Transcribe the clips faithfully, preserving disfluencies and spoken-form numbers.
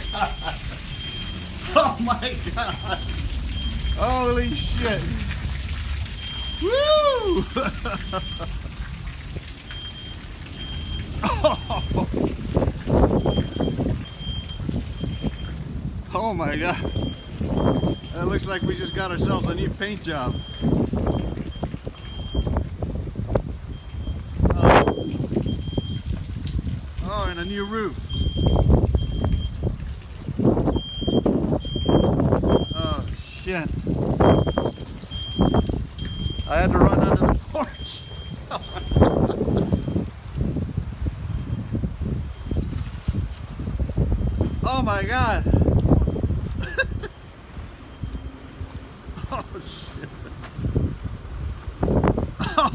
god! Oh my god! Holy shit! Woo! Oh my god! That looks like we just got ourselves a new paint job. Oh, oh and a new roof. Oh shit! I had to run under the porch. Oh my god! Oh shit! Oh,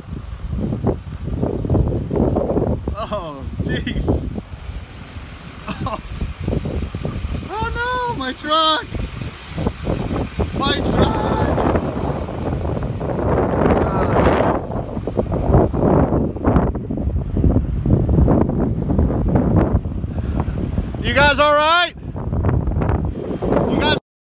oh jeez! Oh. Oh no, my truck! My truck! Oh, you guys all right?